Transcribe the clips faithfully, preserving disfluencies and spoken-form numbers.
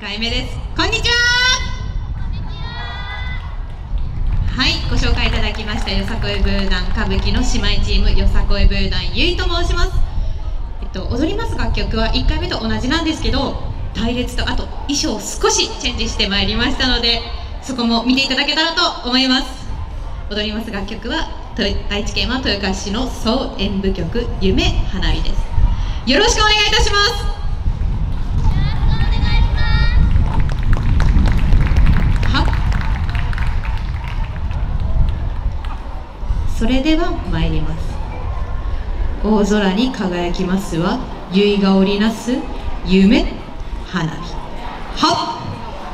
かいめです。こんにちは。はい、ご紹介いただきましたよさこいブー団歌舞伎の姉妹チームよさこいブー団ゆいと申します。えっと踊ります楽曲はいっかいめと同じなんですけど、隊列とあと衣装を少しチェンジしてまいりましたので、そこも見ていただけたらと思います。踊ります楽曲は愛知県は豊川市の総演舞曲夢花火です。よろしくお願いいたします。はそれでは参ります。大空に輝きますは結が織りなす夢花火。はっ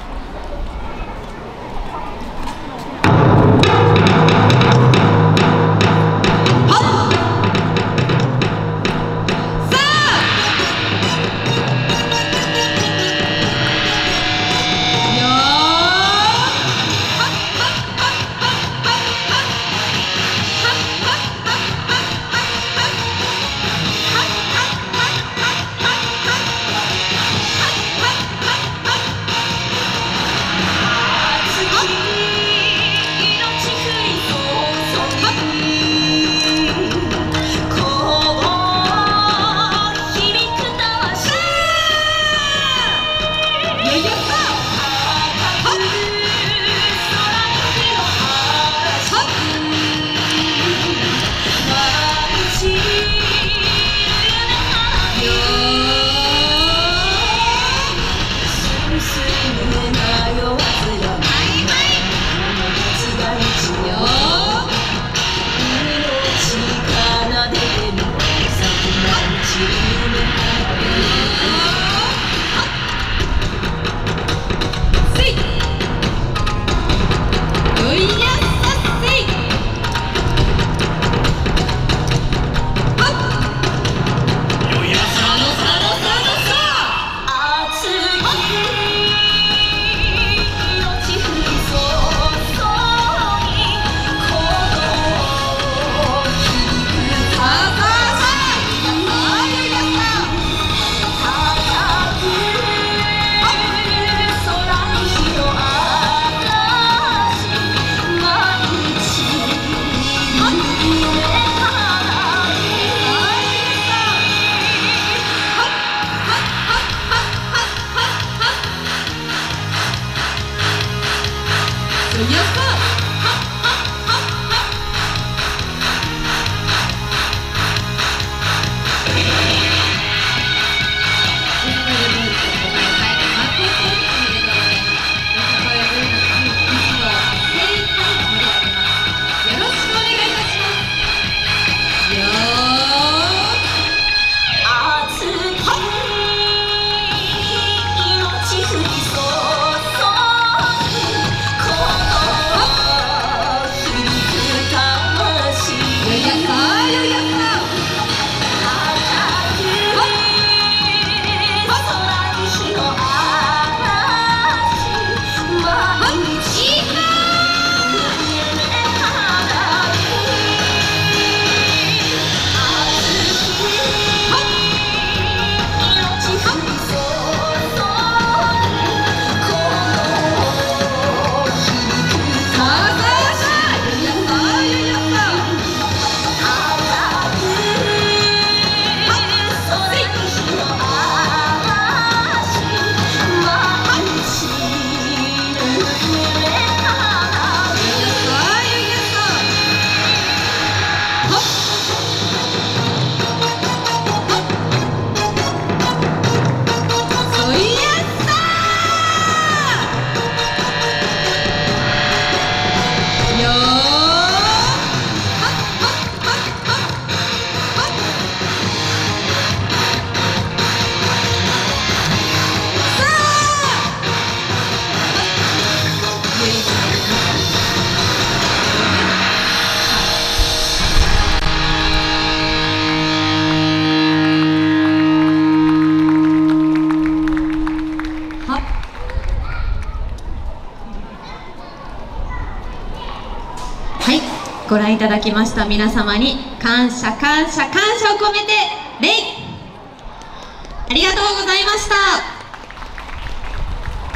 ご覧いただきました皆様に感謝感謝感謝を込めて礼。ありがとうございました。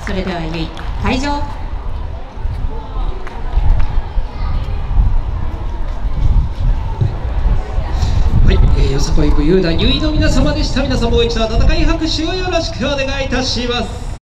それではゆい会場。 はい、えー、よさこい武勇団ゆいの皆様でした。皆さんもう一度温かい拍手をよろしくお願いいたします。